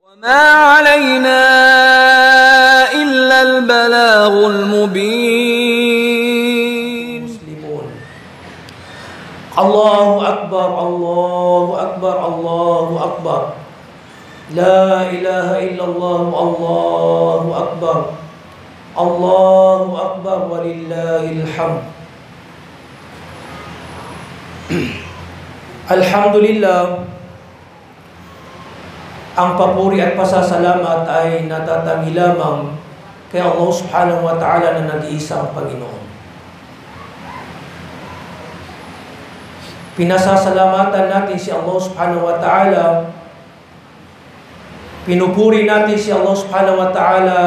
وما علينا إلا البلاغ المبين. الله أكبر الله أكبر الله أكبر لا إله إلا الله الله أكبر الله أكبر ولله الحمد. Alhamdulillah, ang papuri at pasasalamat ay natatangi lamang kay Allah subhanahu wa ta'ala na nag-iisang Panginoon. Pinasasalamatan natin si Allah subhanahu wa ta'ala, pinupuri natin si Allah subhanahu wa ta'ala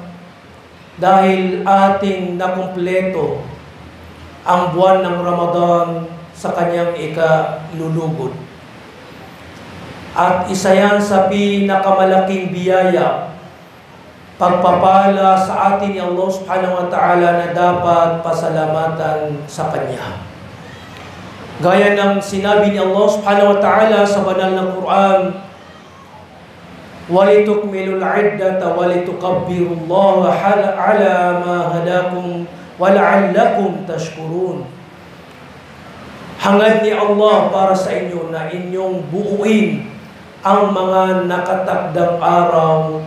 dahil ating nakumpleto ang buwan ng Ramadan sa kanyang ikalulugod. At isa yan sa pinakamalaking biyaya, pagpapala sa atin ni Allah subhanahu wa ta'ala na dapat pasalamatan sa Kanya. Gaya ng sinabi ni Allah subhanahu wa ta'ala sa banal ng Quran, وَلِتُكْمِلُوا الْعِدَّةَ وَلِتُكَبِّرُوا اللَّهَ عَلَى مَا هَدَاكُمْ وَلَعَلَّكُمْ تَشْكُرُونَ. Hangad ni Allah para sa inyo na inyong buuin ang mga nakatakdang araw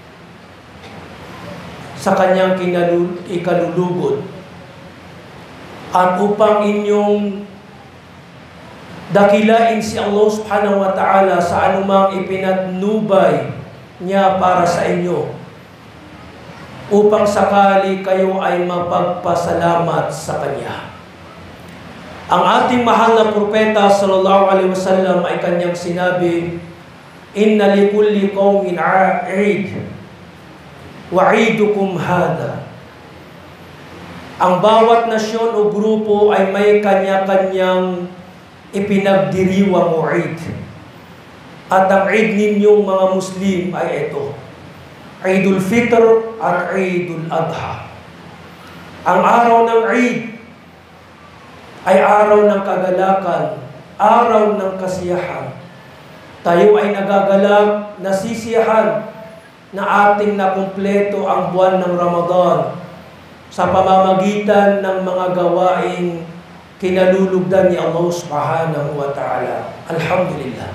sa kanyang ikalulugod at upang inyong dakilain si Allah subhanahu wa ta'ala sa anumang ipinatnubay niya para sa inyo upang sakali kayo ay mapagpasalamat sa Kanya. Ang ating mahal na propeta sallallahu alaihi wasallam ay kanyang sinabi, "Inna likulli qaumin 'id wa 'idukum hada." Ang bawat nasyon o grupo ay may kanya-kanyang ipinagdiriwang Eid. At ang Eid ninyong mga Muslim ay ito, Eidul Fitr at Eidul Adha. Ang araw ng Eid ay araw ng kagalakan, araw ng kasiyahan. Tayo ay nagagalak, nasisiyahan na ating nakumpleto ang buwan ng Ramadan sa pamamagitan ng mga gawaing kinalulugdan ni Allah subhanahu wa ta'ala. Alhamdulillah.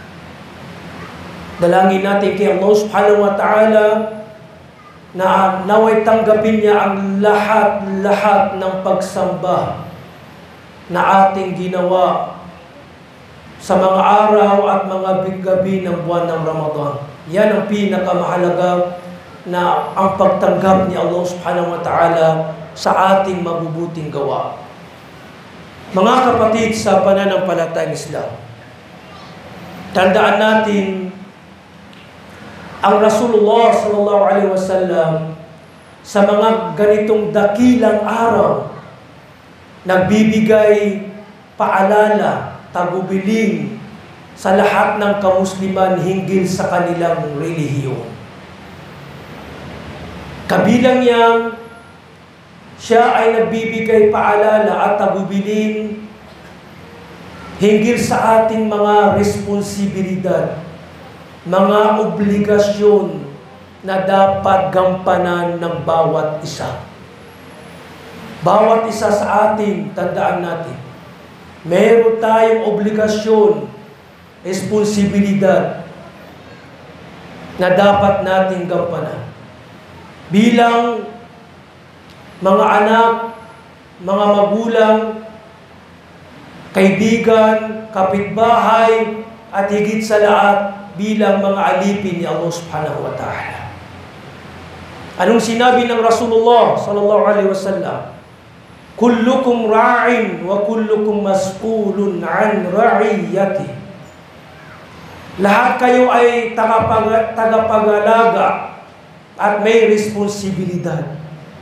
Dalangin natin kay Allah subhanahu wa ta'ala na naway tanggapin niya ang lahat-lahat ng pagsamba na ating ginawa sa mga araw at mga gabi ng buwan ng Ramadan. Yan ang pinakamahalaga na ang pagtanggap ni Allah subhanahu wa ta'ala sa ating mabubuting gawa. Mga kapatid sa pananampalatayang Islam, tandaan natin ang Rasulullah sallallahu alaihi wasallam sa mga ganitong dakilang araw nagbibigay paalala, tagubilin sa lahat ng kamusliman hinggil sa kanilang relihiyon. Kabilang niyang siya ay nagbibigay paalala at tagubilin hinggil sa ating mga responsibilidad, mga obligasyon na dapat gampanan ng bawat isa. Bawat isa sa atin, tandaan natin, meron tayong obligasyon, responsibilidad na dapat nating gampanan. Bilang mga anak, mga magulang, kaibigan, kapitbahay, at higit sa lahat, bilang mga alipin ni Allah subhanahu wa ta'ala. Anong sinabi ng Rasulullah sallallahu alaihi wasallam? Kullukum ra'in wa kullukum mas'ulun an ra'iyati. Lahat kayo ay tagapag-alaga at may responsibilidad.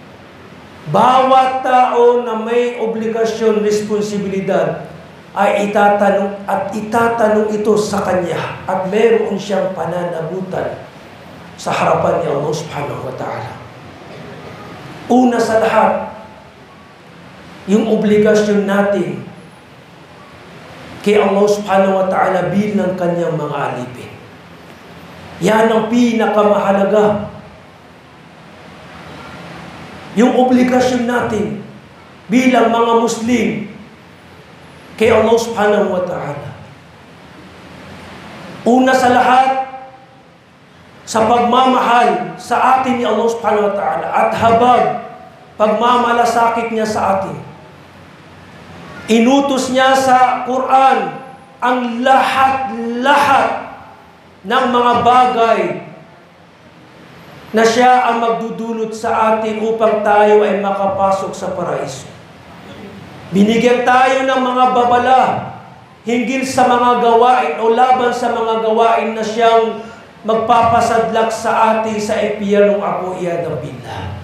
Bawat tao na may obligasyon, responsibilidad ay itatanong ito sa kanya at meron siyang pananagutan sa harapan ni Allah subhanahu wa ta'ala. Una sa lahat, yung obligasyon natin kay Allah subhanahu wa ta'ala bilang kanyang mga alipin. Yan ang pinakamahalaga. Yung obligasyon natin bilang mga Muslim kay Allah subhanahu wa ta'ala. Una sa lahat, sa pagmamahal sa atin ni Allah subhanahu wa ta'ala at habag pagmamalasakit niya sa atin. Inutos niya sa Quran ang lahat-lahat ng mga bagay na siya ang magdudulot sa atin upang tayo ay makapasok sa paraiso. Binigyan tayo ng mga babala hinggil sa mga gawain o laban sa mga gawain na siyang magpapasadlak sa atin sa impyernong ako iyadang billah.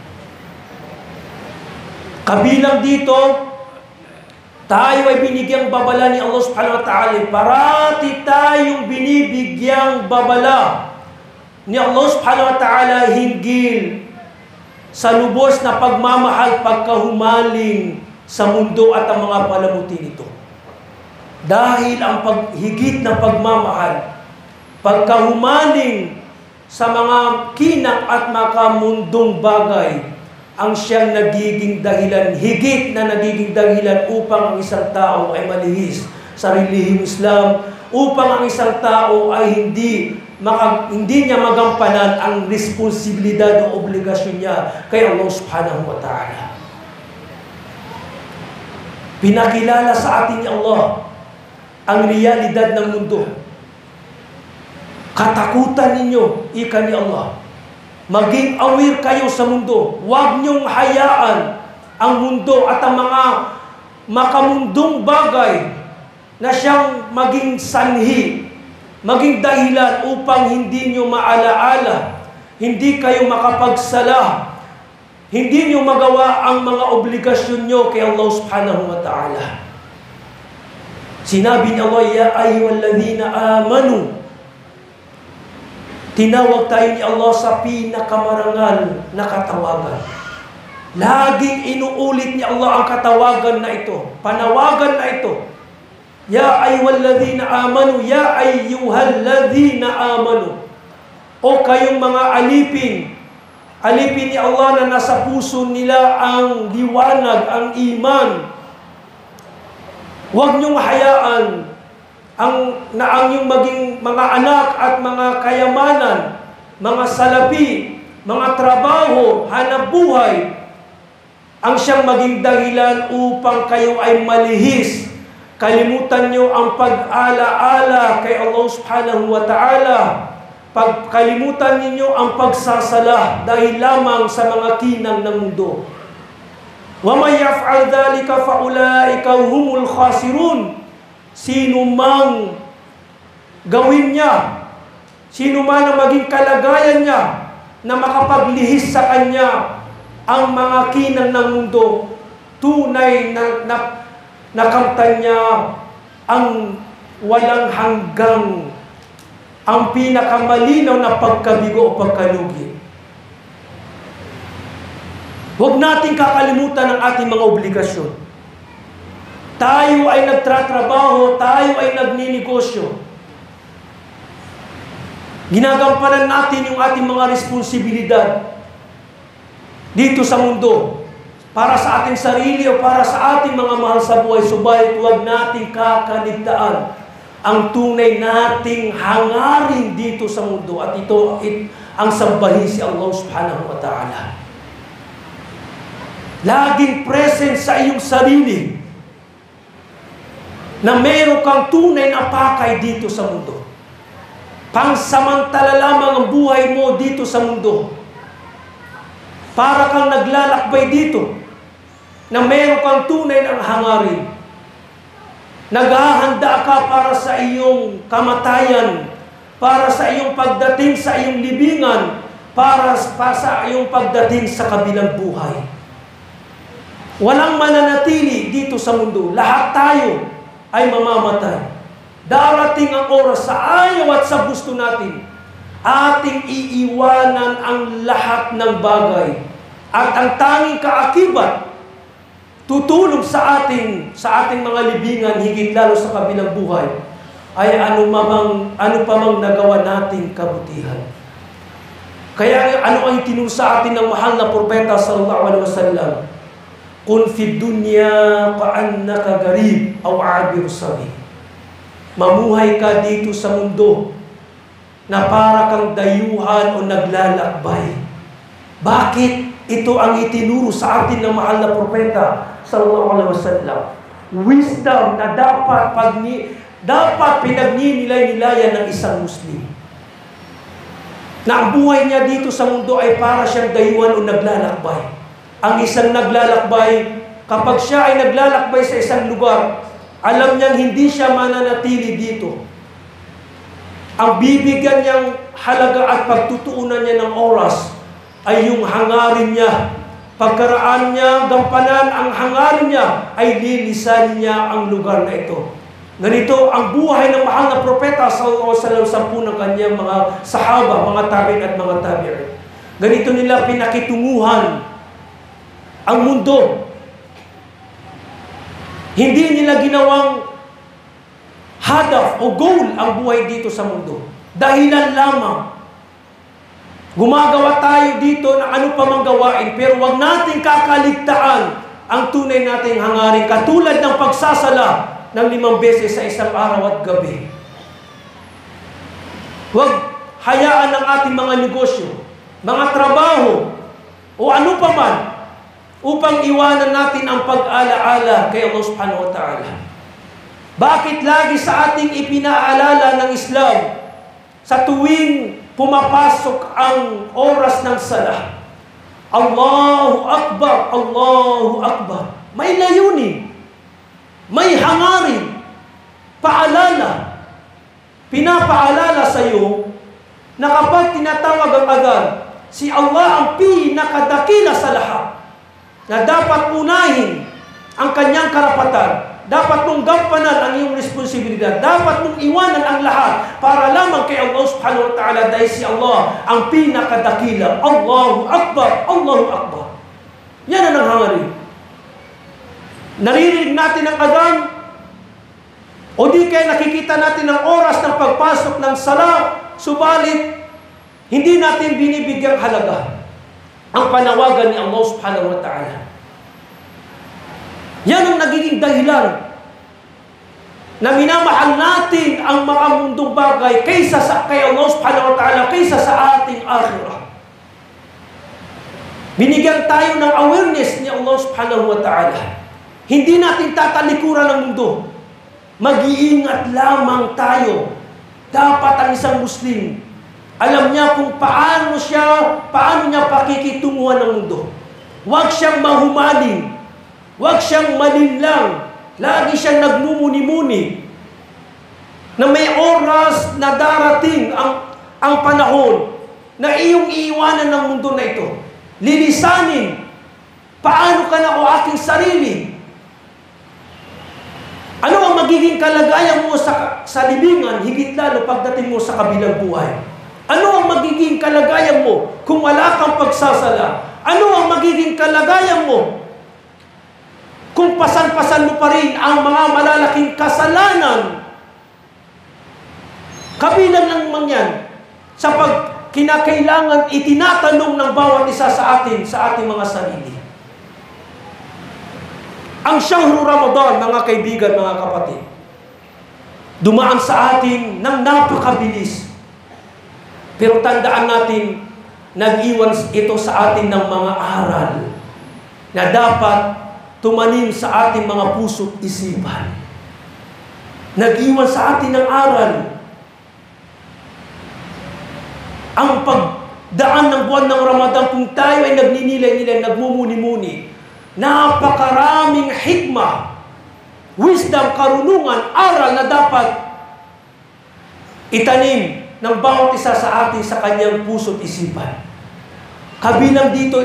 Kabilang dito, tayo ay binigyang babala ni Allah subhanahu wa ta'ala. Parati tayong binibigyang babala ni Allah subhanahu wa ta'ala hinggil sa lubos na pagmamahal pagkahumaling sa mundo at ang mga palamuti nito. Dahil ang higit na pagmamahal pagkahumaling sa mga kinang at makamundong bagay ang siyang nagiging dahilan, higit na nagiging dahilan upang ang isang tao ay malihis sa relihiyong Islam, upang ang isang tao ay hindi niya magampanan ang responsibilidad o obligasyon niya kay Allah subhanahu wa ta'ala. Pinakilala sa atin ni Allah ang realidad ng mundo. Katakutan ninyo, ika ni Allah. Maging aware kayo sa mundo. Huwag niyong hayaan ang mundo at ang mga makamundong bagay na siyang maging sanhi, maging dahilan upang hindi niyo maalaala, hindi kayo makapagsala, hindi niyo magawa ang mga obligasyon niyo kay Allah subhanahu wa ta'ala. Sinabi ni Allah, ya ayyuhalladhina amanu. Tinawag tayo ni Allah sa pinakamarangal na katawagan. Laging inuulit ni Allah ang katawagan na ito, panawagan na ito. Ya ayyuhalladhina amanu, ya ayyuhalladhina amanu. O kayong mga alipin, alipin ni Allah na nasa puso nila ang liwanag, ang iman. Huwag niyong hayaan ang yung maging mga anak at mga kayamanan, mga salapi, mga trabaho, hanap buhay, ang siyang maging dahilan upang kayo ay malihis. Kalimutan niyo ang pag-ala-ala kay Allah subhanahu wa ta'ala. Pagkalimutan ninyo ang pagsasala dahil lamang sa mga kinang ng mundo. وَمَنْ يَفْعَلْ ذَلِكَ فَأُولَٰئِكَ هُمُ الْخَاسِرُونَ. Sino mang gawin niya, sino man ang maging kalagayan niya na makapaglihis sa kanya ang mga kinang ng mundo, tunay na nakamtan niya ang walang hanggang, ang pinakamalinaw na pagkabigo o pagkalugi. Huwag nating kakalimutan ang ating mga obligasyon. Tayo ay nagtratrabaho, tayo ay nagninegosyo. Ginagampanan natin yung ating mga responsibilidad dito sa mundo para sa ating sarili o para sa ating mga mahal sa buhay. Subalit huwag nating kakaligtaan ang tunay nating hangarin dito sa mundo, at ito ang sambahin si Allah subhanahu wa ta'ala. Laging present sa iyong sarili na meron kang tunay na pakay dito sa mundo. Pangsamantala lamang ang buhay mo dito sa mundo. Para kang naglalakbay dito na meron kang tunay ng hangarin. Naghahanda ka para sa iyong kamatayan, para sa iyong pagdating sa iyong libingan, para sa iyong pagdating sa kabilang buhay. Walang mananatili dito sa mundo. Lahat tayo ay mamamatay. Darating ang oras sa ayaw at sa gusto natin, ating iiwanan ang lahat ng bagay. At ang tanging kaakibat, tutulong sa ating mga libingan, higit lalo sa kabilang buhay, ay ano pa mang nagawa nating kabutihan. Kaya ano ang itinuro sa atin ng mahal na propeta sallallahu alaihi wasallam? Kun fid dunya ka'annaka garib aw 'abir sabil. Mamuhay ka dito sa mundo na para kang dayuhan o naglalakbay. Bakit? Ito ang itinuro sa atin ng mahal na propeta sallallahu alaihi wasallam. Wisdom na dapat pinagninilay-nilayan ng isang Muslim. Na ang buhay niya dito sa mundo ay para siyang dayuhan o naglalakbay. Ang isang naglalakbay, kapag siya ay naglalakbay sa isang lugar, alam niyang hindi siya mananatili dito. Ang bibigyan niyang halaga at pagtutuunan niya ng oras ay yung hangarin niya. Pagkaraan niya, gampanan ang hangarin niya, ay lilisan niya ang lugar na ito. Ganito ang buhay ng mahal na propeta sallallahu alaihi wasallam sa ng kanyang mga sahaba, mga tabi'in at mga tabi'in. Ganito nila pinakitunguhan ang mundo. Hindi nila ginawang hadaf o goal ang buhay dito sa mundo. Dahilan lamang. Gumagawa tayo dito na ano pa mang gawain, pero wag nating kakaligtaan ang tunay nating hangarin, katulad ng pagsasala ng 5 beses sa isang araw at gabi. Huwag hayaan ang ating mga negosyo, mga trabaho, o ano pa man, upang iwanan natin ang pag-alaala kay Allah subhanahu wa ta'ala. Bakit lagi sa ating ipinaalala ng Islam sa tuwing pumapasok ang oras ng salah? Allahu Akbar, Allahu Akbar. May layunin. May hangarin, paalala, pinapaalala sa iyo na kapag tinatawag ang adhan, si Allah ang pinakadakila sa lahat, na dapat unahin ang kanyang karapatan, dapat mong gampanan ang iyong responsibilidad, dapat mong iwanan ang lahat para lamang kay Allah subhanahu wa ta'ala, dahil si Allah ang pinakadakila. Allahu Akbar, Allahu Akbar. Yan ang hangarin. Naririnig natin ang adhan, o di kaya nakikita natin ang oras ng pagpasok ng sala, subalit hindi natin binibigyang halaga ang panawagan ni Allah subhanahu wa ta'ala. Yan ang nagiging dahilan na minamahal natin ang mga mundong bagay kaysa sa kay Allah subhanahu wa ta'ala, kaysa sa ating akhirah. Binigyan tayo ng awareness ni Allah subhanahu wa ta'ala. Hindi natin tatalikuran ng mundo. Mag-iingat lamang tayo. Dapat ang isang Muslim, alam niya kung paano niya pakikitunguhan ng mundo. Huwag siyang mahumaling. Huwag siyang malinlang. Lagi siyang nagmumuni-muni na may oras na darating ang panahon na iyong iiwanan ng mundo na ito. Lilisanin. Paano ka na o aking sarili? Ano ang magiging kalagayan mo sa libingan, higit lalo pagdating mo sa kabilang buhay? Ano ang magiging kalagayan mo kung wala kang pagsasala? Ano ang magiging kalagayan mo kung pasan-pasan mo pa rin ang mga malalaking kasalanan? Kabilang lang man yan sa kinakailangan itinatanong ng bawat isa sa ating mga sarili. Ang Shahru Ramadan, mga kaibigan, mga kapatid, dumaan sa atin ng napakabilis. Pero tandaan natin, nag-iwan ito sa atin ng mga aral na dapat tumanim sa ating mga puso't isipan. Nag-iwan sa atin ng aral. Ang pagdaan ng buwan ng Ramadan, kung tayo ay nagninilay-nilay, nagmumuni-muni, napakaraming hikmah, wisdom, karunungan, aral na dapat itanim ng bawat isa sa atin sa kanyang puso't isipan. Kabilang dito,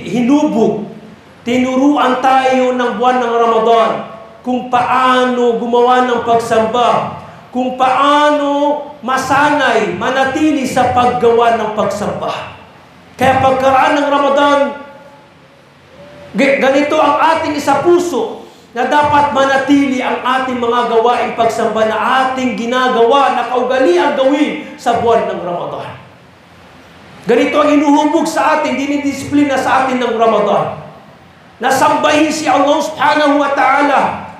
tinuruan tayo ng buwan ng Ramadan kung paano gumawa ng pagsamba, kung paano masanay, manatili sa paggawa ng pagsamba. Kaya pagkaraan ng Ramadan, ganito ang ating isa puso. na dapat manatili ang ating mga gawaing pagsamba na ating ginagawa na kaugalian gawin sa buwan ng Ramadan. Ganito ang inuhubog sa atin, dinidisiplina sa atin ng Ramadan. Nasambahin si Allah subhanahu wa ta'ala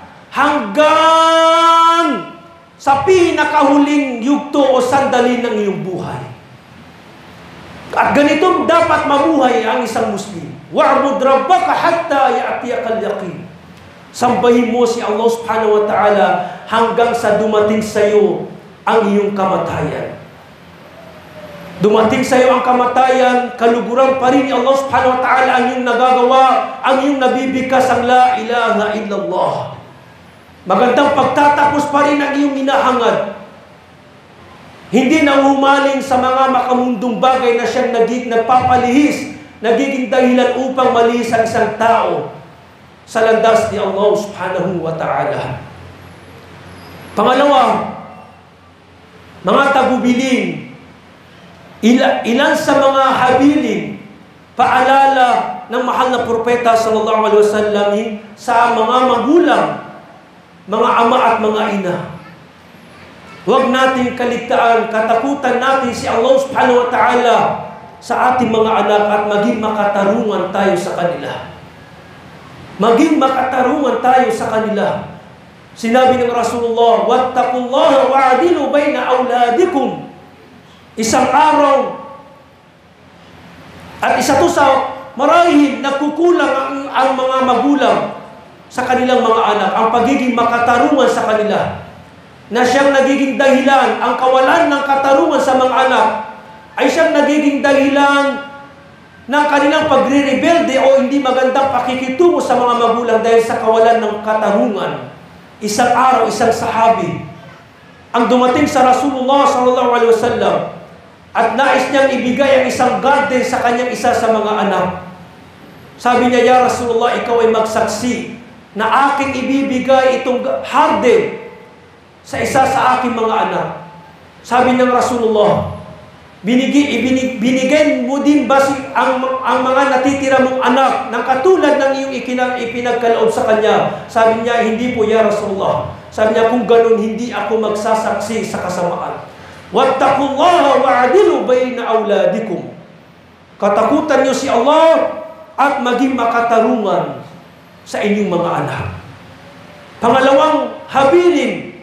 hanggang sa pinakahuling yugto o sandali ng iyong buhay. At ganito dapat mamuhay ang isang Muslim. Wa'bud rabbaka hatta ya'tiyakal yaqin. Sambahin mo si Allah subhanahu wa ta'ala hanggang sa dumating sa iyo ang iyong kamatayan. Dumating sa iyo ang kamatayan, kaluguran pa rin ni Allah subhanahu wa ta'ala ang iyong nagagawa, ang iyong nabibigkas ang la ilaha illallah. Magandang pagtatapos pa rin ang iyong hinahangad. Hindi na humaling sa mga makamundong bagay na siyang nagpapalihis, nagiging dahilan upang malihis ang isang tao sa landas ni Allah subhanahu wa ta'ala. Pangalawa, mga tagubilin, ilan sa mga habilin, paalala ng mahal na propeta sallallahu alaihi wasallam sa mga magulang, mga ama at mga ina. Huwag natin kaligtaan, katakutan natin si Allah subhanahu wa ta'ala sa ating mga anak at maging makatarungan tayo sa kanila. Maging makatarungan tayo sa kanila. Sinabi ng Rasulullah, "Wattaqullaha wa'dilu baina auladikum." Isang araw at isa to sa marahil nagkukulang ang mga magulang sa kanilang mga anak, ang pagiging makatarungan sa kanila, na siyang nagiging dahilan, ang kawalan ng katarungan sa mga anak ay siyang nagiging dahilan ng kanilang pagre-rebelde o hindi magandang pakikitungo sa mga magulang dahil sa kawalan ng katarungan. Isang araw, isang sahabi ang dumating sa Rasulullah sallallahu alaihi wasallam at nais niyang ibigay ang isang garden sa kanyang isa sa mga anak. Sabi niya, "Ya Rasulullah, ikaw ay magsaksi na aking ibibigay itong garden sa isa sa aking mga anak." Sabi ng Rasulullah, binigay mo din ba ang mga natitira mong anak ng katulad ng iyong ipinagkaloob sa kanya? Sabi niya, "Hindi po, ya Rasulullah." Sabi niya, "Kung ganun, hindi ako magsasaksi sa kasamaan." Wattaqullaha wa'dilu baina auladikum. Katakutan niyo si Allah at maging makatarungan sa inyong mga anak. Pangalawang habilin,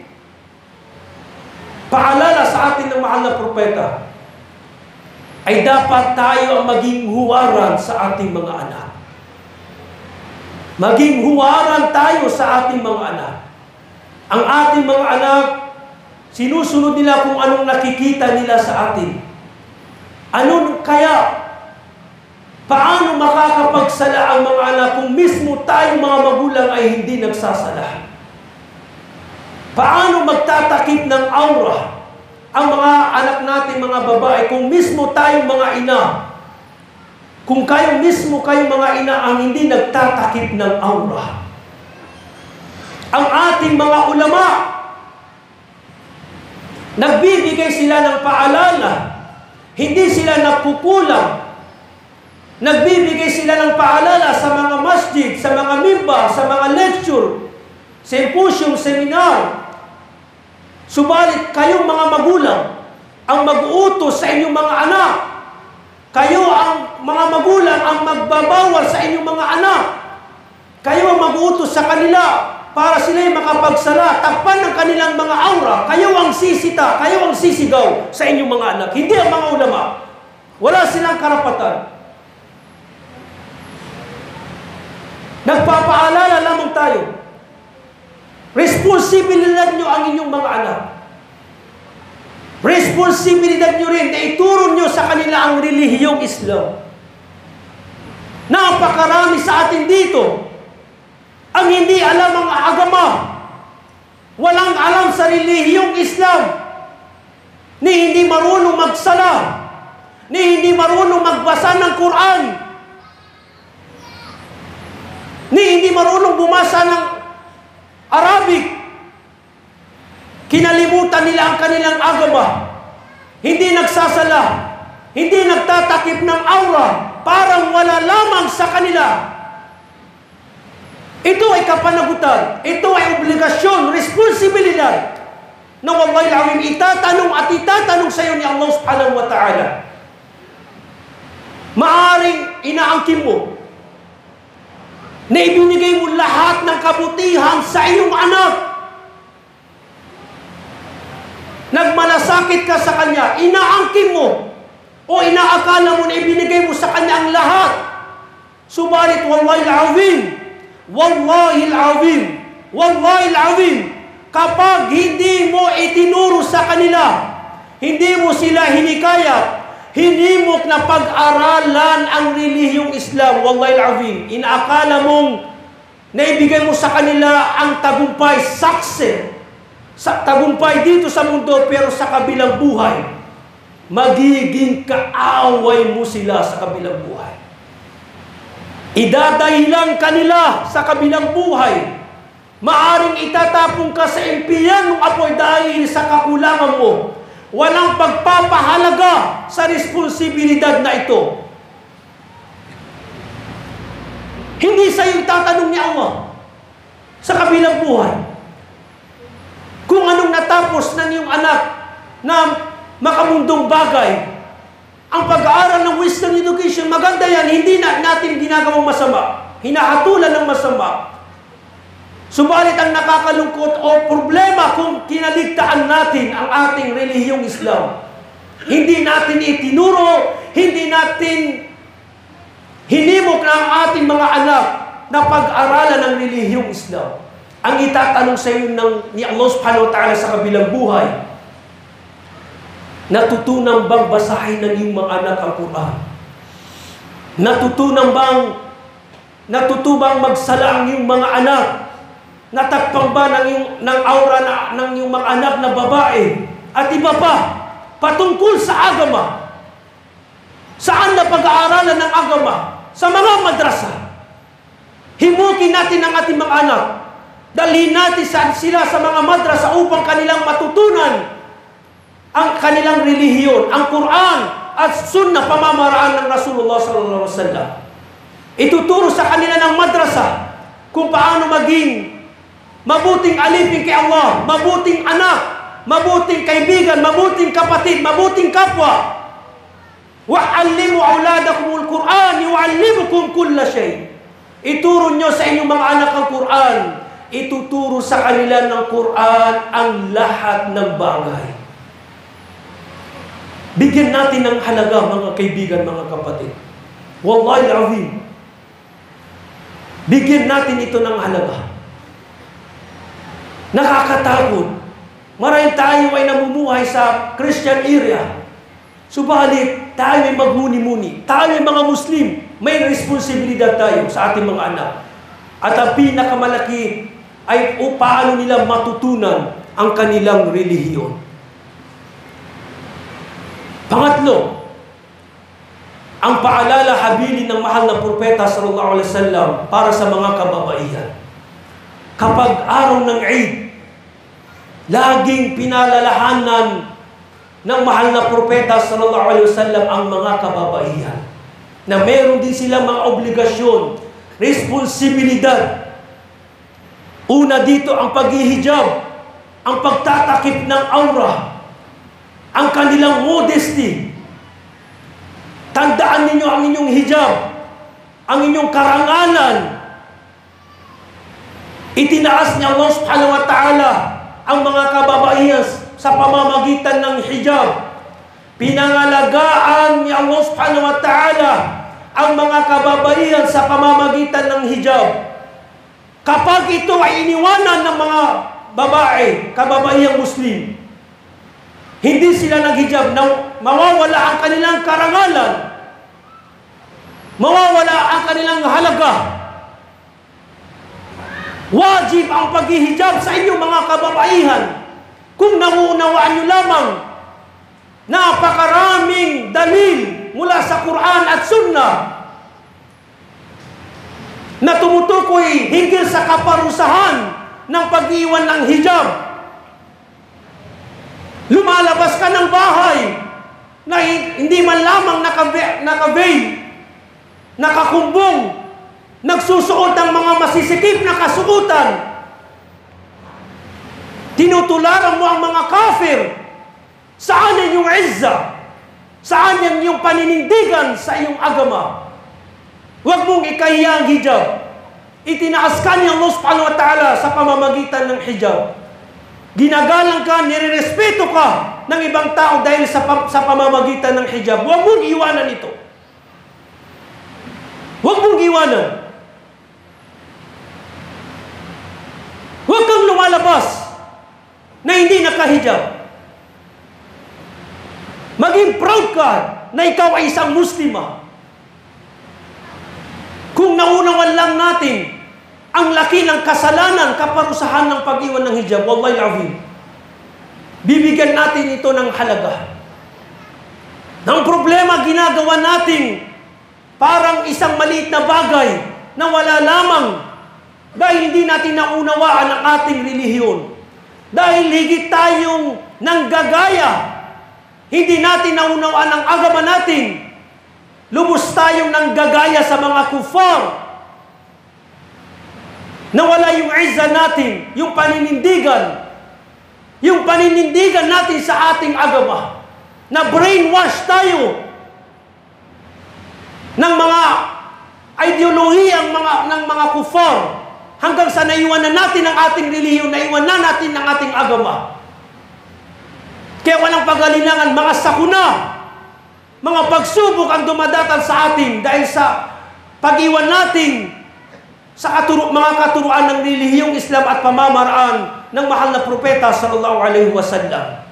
paalala sa atin ng mahal na propeta, ay dapat tayo ang maging huwaran sa ating mga anak. Maging huwaran tayo sa ating mga anak. Ang ating mga anak, sinusunod nila kung anong nakikita nila sa atin. Ano kaya? Paano makakapagsala ang mga anak kung mismo tayong mga magulang ay hindi nagsasala? Paano magtatakip ng aura ang mga anak natin, mga babae, kung mismo tayong mga ina, kung kayo mismo kayong mga ina ang hindi nagtatakip ng aura? Ang ating mga ulama, nagbibigay sila ng paalala, hindi sila nagkukulang. Nagbibigay sila ng paalala sa mga masjid, sa mga mimbar, sa mga lecture, symposium, seminar. Subalit kayong mga magulang ang mag-uutos sa inyong mga anak. Kayo ang mga magulang ang magbabawal sa inyong mga anak. Kayo ang mag-uutos sa kanila para sila'y makapagsala, takpan ng kanilang mga aura. Kayo ang sisita, kayo ang sisigaw sa inyong mga anak. Hindi ang mga ulama. Wala silang karapatan. Nagpapaalala lamang tayo. Responsibilidad nyo ang inyong mga anak. Responsibilidad nyo rin na ituro nyo sa kanila ang relihiyong Islam. Napakarami sa atin dito ang hindi alam ang agama. Walang alam sa relihiyong Islam. Ni hindi marunong magsala. Ni hindi marunong magbasa ng Quran. Ni hindi marunong bumasa ng Arabic. Kinalimutan nila ang kanilang agama. Hindi nagsasala. Hindi nagtatakip ng aura. Parang wala lamang sa kanila. Ito ay kapanagutan. Ito ay obligasyon, responsibilidad na wallahi al-azim itatanong at itatanong sa iyo ni Allah subhanahu wa ta'ala. Maaring inaangkin mo na ibinigay mo lahat ng kabutihan sa iyong anak. Nagmalasakit ka sa kanya, inaangkin mo o inaakala mo na ibinigay mo sa kanya ang lahat. Subalit wallahi al-azim, wallahi al-azim, wallahi al-azim, kapag hindi mo itinuro sa kanila, hindi mo sila hinikayat, hindi mo na pag-aralan ang relihiyong Islam, wallahi al-azim, inaakala mong naibigay mo sa kanila ang tagumpay, success, sa tagumpay dito sa mundo, pero sa kabilang buhay, magiging kaaway mo sila sa kabilang buhay. Idadahilan kanila sa kabilang buhay. Maaring itatapong ka sa impiyan ng apoy dahil sa kakulangan mo. Walang pagpapahalaga sa responsibilidad na ito. Hindi sa iyo tatanong ni Allah sa kabilang buhay kung anong natapos ng iyong anak na makamundong bagay. Ang pag-aaral ng wisdom education, maganda yan, hindi natin ginagawang masama, hinahatulan ng masama. Subalit ang nakakalungkot o problema kung kinaligtaan natin ang ating relihiyong Islam. Hindi natin itinuro, hindi natin hinimok na ang ating mga anak na pag-aralan ng relihiyong Islam. Ang itatanong sa iyo ni Allah subhanahu wa ta'ala sa kabilang buhay, natutunan bang basahin ng iyong mga anak ang Quran? Natutubang magsala ang iyong mga anak? Natakpang ba ng aura ng iyong mga anak na babae? At iba pa, patungkol sa agama. Saan na pag-aaralan ng agama? Sa mga madrasa. Himukin natin ang ating mga anak. Dalhin natin sila sa mga madrasa upang kanilang matutunan ang kanilang relihiyon, ang Quran at sunnah, pamamaraan ng Rasulullah sallallahu alaihi wasallam. Ituturo sa kanila ng madrasa kung paano maging mabuting alipin kay Allah, mabuting anak, mabuting kaibigan, mabuting kapatid, mabuting kapwa. Wa'allimu auladakumul Quran, yu'allimukum kulla shay. Ituro nyo sa inyong mga anak ang Quran. Ituturo sa kanila ng Quran ang lahat ng bagay. Bigyan natin ng halaga, mga kaibigan, mga kapatid. Wallahi al-azim. Bigyan natin ito ng halaga. Nakakatakot. Maraming tayo ay namumuhay sa Christian area. Subalit, tayo ay magmuni-muni. Tayo ay mga Muslim. May responsibilidad tayo sa ating mga anak. At ang pinakamalaki ay paano nila matutunan ang kanilang relihiyon. Pangatlo, ang paalala habilin ng mahal na propeta sallallahu alaihi wasallam para sa mga kababaihan. Kapag araw ng Eid, laging pinalalahanan ng mahal na propeta sallallahu alaihi wasallam ang mga kababaihan na meron din silang mga obligasyon, responsibilidad. Una dito ang paghihijab, ang pagtatakip ng aura, ang kanilang modesty. Tandaan ninyo ang inyong hijab, ang inyong karangalan. Itinaas niya Allah subhanahu wa ta'ala ang mga kababaihan sa pamamagitan ng hijab. Pinangalagaan ni Allah subhanahu wa ta'ala ang mga kababaihan sa pamamagitan ng hijab. Kapag ito ay iniwanan ng mga babae, kababaihang Muslim, hindi sila naghijab, mawawala ang kanilang karangalan, mawawala ang kanilang halaga. Wajib ang paghihijab sa inyong mga kababaihan. Kung nauunawaan nyo lamang, napakaraming dalil mula sa Quran at Sunnah na tumutukoy hinggil sa kaparusahan ng pag-iwan ng hijab. Lumalabas ka ng bahay na hindi man lamang naka-veil, nakakumbong, nagsusuot ng mga masisikip na kasuotan. Tinutularan mo ang mga kafir. Saan ang iyong izza? Saan ang iyong paninindigan sa iyong agama? Huwag mong ikahiya ang hijab. Itinaas ka ni Allah subhanahu wa ta'ala sa pamamagitan ng hijab. Ginagalang ka, nirerespeto ka ng ibang tao dahil sa pamamagitan ng hijab. Huwag mong iwanan ito. Huwag mong iwanan. Huwag kang lumalabas na hindi nakahijab. Maging proud ka na ikaw ay isang Muslima. Kung naunawan lang natin ang laki ng kasalanan, kaparusahan ng pag-iwan ng hijab, wallahi azim, bibigyan natin ito ng halaga. Ang problema, ginagawa natin parang isang maliit na bagay na wala lamang dahil hindi natin naunawaan ang ating relihiyon. Dahil higit tayong nanggagaya, hindi natin naunawaan ang agama natin. Lubos tayong nanggagaya sa mga kufar. Nawala yung izza natin, yung paninindigan. Yung paninindigan natin sa ating agama. Na brainwash tayo ng mga ideolohiyang ng mga kufar. Hanggang sa naiwanan natin ang ating relihiyon, naiwanan natin ang ating agama. Kaya walang pag-alinlangan, mga sakuna, mga pagsubok ang dumadatal sa atin dahil sa pag-iwan natin sa mga katuruan ng relihiyong Islam at pamamaraan ng mahal na propeta sallallahu alaihi wasallam.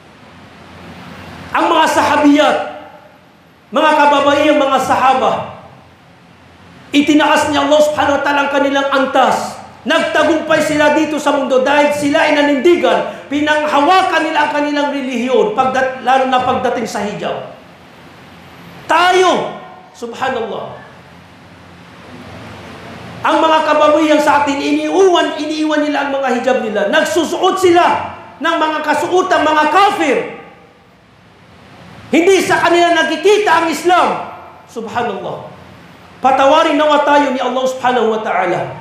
Ang mga sahabiyat, mga kababayan, mga sahaba, itinaas niya Allah subhanahu wa ta'ala ang kanilang antas. Nagtagumpay sila dito sa mundo dahil sila ay nanindigan, pinanghawakan nila ang kanilang relihiyon, lalo na pagdating sa hijab. Tayo, subhanallah, ang mga kababayan sa atin, iniiwan nila ang mga hijab nila. Nagsusuot sila ng mga kasuotang mga kafir. Hindi sa kanila nakikita ang Islam. Subhanallah. Patawarin nawa tayo ni Allah subhanahu wa ta'ala.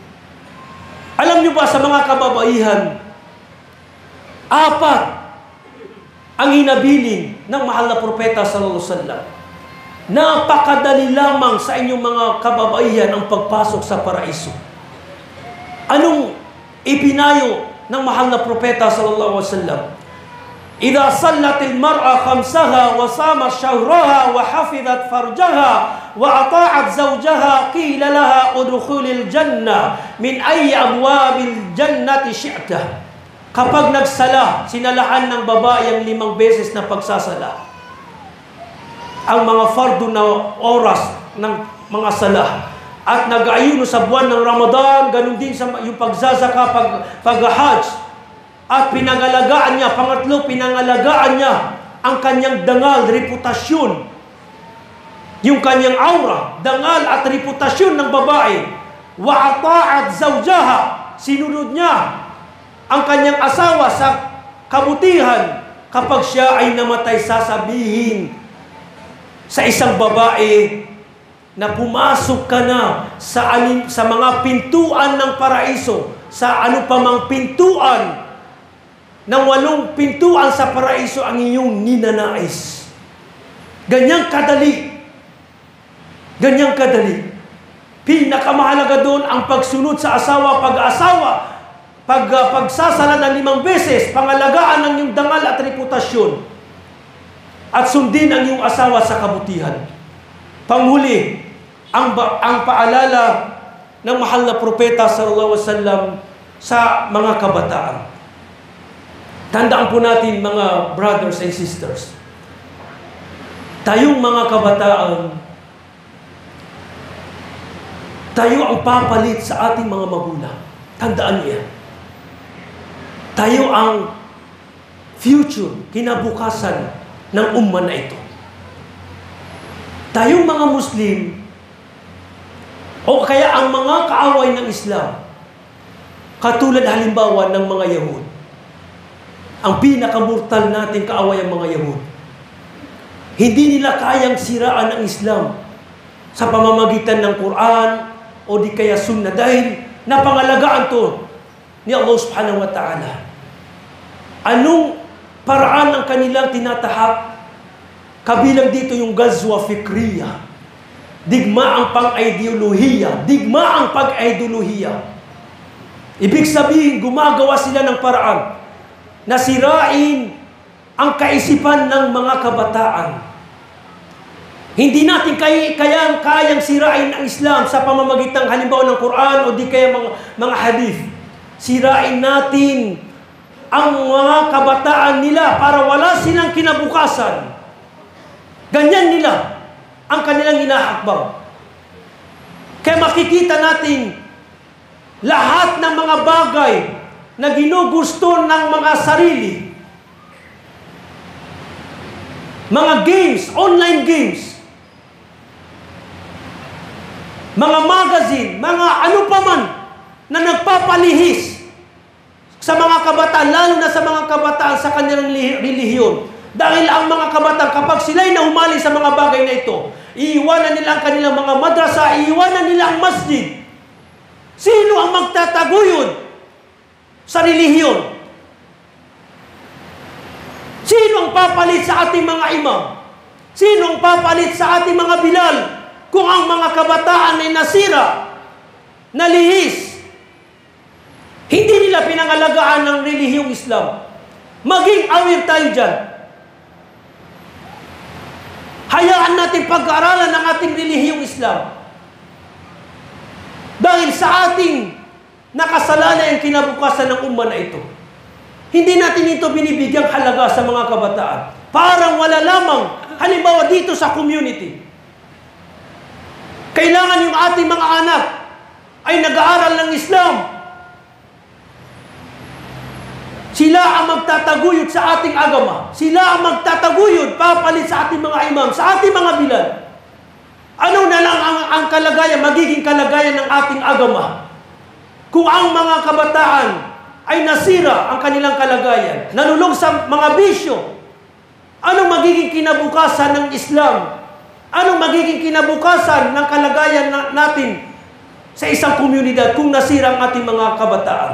Alam niyo ba sa mga kababaihan, 4 ang hinabilin ng mahal na propeta sallallahu alaihi wasallam. Napakadali lamang sa inyong mga kababaihan ang pagpasok sa paraiso. Anong ipinayo ng mahal na propeta sallallahu alaihi wasallam? Idza sallatil mar'a khamsaha wa sama shahraha wa hafizat farjaha wa ata'at zawjaha qila laha udkhulil jannah min ayyi abwabil jannati syi'ta. Kapag nagsala, sinalahan ng babae ang 5 beses na pagsasala. Ang mga fardo na oras ng mga sala at nag-aayuno sa buwan ng Ramadan, ganun din sa yung pagsasaka, pag-hajj. At pinangalagaan niya, pangatlo, pinangalagaan niya ang kanyang dangal, reputasyon. Yung kanyang aura, dangal at reputasyon ng babae. Wa ata'at zawjaha, sinunod niya ang kanyang asawa sa kabutihan. Kapag siya ay namatay, sasabihin sa isang babae na pumasok ka na sa mga pintuan ng paraiso, sa ano pa mang pintuan, ng 8 pintuan sa paraiso ang iyong ninanais. Ganyang kadali. Ganyang kadali. Pinakamahalaga doon ang pagsunod sa asawa, pag-asawa, pagsasala ng 5 beses, pangalagaan ng iyong dangal at reputasyon, at sundin ang iyong asawa sa kabutihan. Panghuli, ang paalala ng mahal na propeta sallallahu alaihi wasallam sa mga kabataan. Tandaan po natin, mga brothers and sisters, tayong mga kabataan, tayo ang papalit sa ating mga magulang. Tandaan niya. Tayo ang future, kinabukasan ng umma na ito. Tayong mga Muslim, o kaya ang mga kaaway ng Islam, katulad halimbawa ng mga Yahud, ang pinakamortal natin kaaway ang mga Yahud. Hindi nila kayang siraan ang Islam sa pamamagitan ng Quran, o di kaya sunna, dahil napangalagaan to ni Allah subhanahu wa ta'ala. Anong paraan ang kanilang tinatahak? Kabilang dito yung gazwa fikriya, digmaang pang-ideolohiya, digmaang pag-ideolohiya. Ibig sabihin, gumagawa sila ng paraan na sirain ang kaisipan ng mga kabataan. Hindi natin kayang sirain ang Islam sa pamamagitan halimbawa ng Quran o di kaya mga hadith. Sirain natin ang mga kabataan nila para wala silang kinabukasan. Ganyan nila ang kanilang hinahakbang. Kaya makikita natin lahat ng mga bagay na ginugusto ng mga sarili. Mga games, online games, mga magazine, mga ano pa man na nagpapalihis sa mga kabataan, lalo na sa mga kabataan sa kanilang relihiyon. Dahil ang mga kabataan, kapag sila'y nahumaling sa mga bagay na ito, iiwanan nila ang kanilang mga madrasa, iiwanan nila ang masjid. Sino ang magtataguyod sa relihiyon? Sino ang papalit sa ating mga imam? Sino ang papalit sa ating mga bilal? Kung ang mga kabataan ay nasira, nalihis, hindi nila pinangalagaan ng relihiyong Islam. Maging aware tayo dyan. Hayaan natin pag-aaralan ng ating relihiyong Islam. Dahil sa ating nakasalalay ang kinabukasan ng umma na ito. Hindi natin ito binibigyang halaga sa mga kabataan. Parang wala lamang, halimbawa dito sa community. Kailangan yung ating mga anak ay nag-aaral ng Islam. Sila ang magtataguyod sa ating agama. Sila ang magtataguyod, papalit sa ating mga imam, sa ating mga bilal. Ano na lang ang kalagayan, magiging kalagayan ng ating agama? Kung ang mga kabataan ay nasira ang kanilang kalagayan, nalulog sa mga bisyo, anong magiging kinabukasan ng Islam? Anong magiging kinabukasan ng kalagayan natin sa isang komunidad kung nasira ang ating mga kabataan?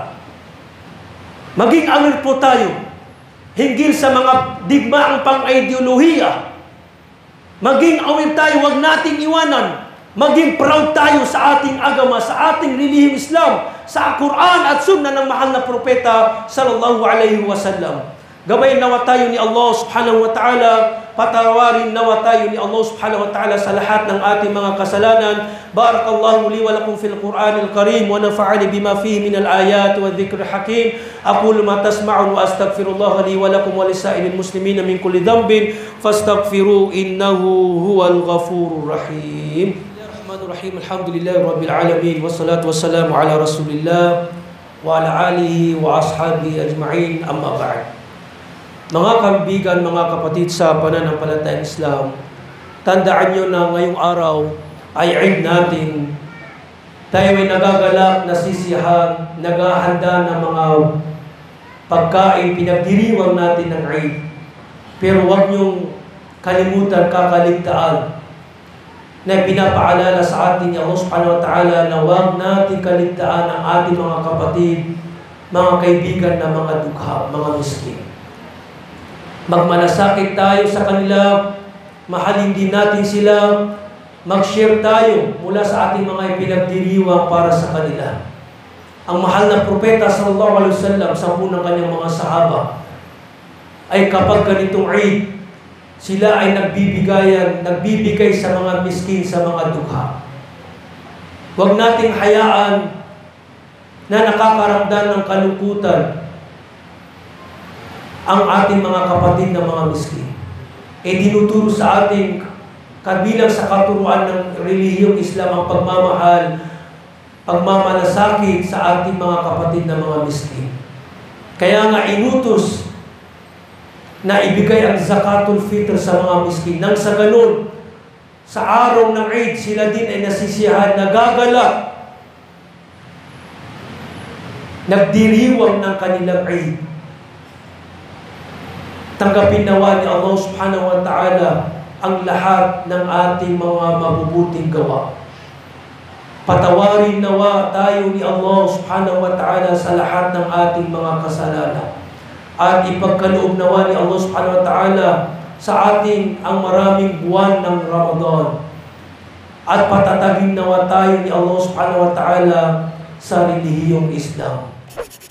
Maging aware po tayo hinggil sa mga digmaang pang-ideolohiya. Maging aware tayo, huwag nating iwanan. Maging proud tayo sa ating agama, sa ating relihiyong Islam, sa Quran at Sunnah ng mahal na propeta sallallahu alaihi wasallam. Gabayin nawa tayo ni Allah subhanahu wa ta'ala, patawarin nawa tayo ni Allah subhanahu wa ta'ala sa lahat ng ating mga kasalanan. Barakallahu li wa lakum fil Qur'anil Karim wa nafa'ani bima fihi min al-ayat wa dhikril hakim. Aqulu ma tasma'un wa astaghfirullah li wa lakum wa lisa'ilil muslimin min kulli dhanbin fastaghfiru innahu huwal ghafurur rahim. Bismillahirrahmanirrahim. Alhamdulillahi rabbil alamin wassalatu wassalamu ala Rasulillah wa ala alihi wa ashabihi ajma'in. Amma ba'd. Mga kaibigan, mga kapatid sa pananampalatayang Islam, tandaan nyo na ngayong araw ay Eid natin. Tayo ay nagagalak, nasisiyahan, naghahanda ng mga pagkain, pinagdiriwang natin ng Eid. Pero huwag nyong kalimutan, kakaligtaan na pinapaalala sa atin ni Allah subhanahu wa ta'ala na huwag natin kaligtaan ang ating mga kapatid, mga kaibigan na mga dukha, mga miskin. Magmalasakit tayo sa kanila, mahalin din natin sila, mag-share tayo mula sa ating mga ipinagdiriwang para sa kanila. Ang mahal na propeta sallallahu alaihi wasallam sa unang kanyang mga sahaba ay kapag ganitong Eid, sila ay nagbibigay sa mga miskin, sa mga dukha. Huwag nating hayaan na nakakaramdam ng kalungkutan ang ating mga kapatid na mga miskin. Dinuturo sa ating kabilang sa katuruan ng relihiyong Islam ang pagmamahal, pagmamalasakit sa ating mga kapatid na mga miskin. Kaya nga inutos na ibigay ang zakatul fitr sa mga miskin. Nang sa ganun, sa araw ng Eid, sila din ay nasisiyahan, nagagalak, nagdiriwang ng kanilang Eid. Tanggapin nawa ni Allah subhanahu wa ta'ala ang lahat ng ating mga mabubuting gawa. Patawarin nawa tayo ni Allah subhanahu wa ta'ala sa lahat ng ating mga kasalanan. At ipagkaloob nawa ni Allah subhanahu wa ta'ala sa atin ang maraming buwan ng Ramadan. At patatagin nawa tayo ni Allah subhanahu wa ta'ala sa relihiyong Islam.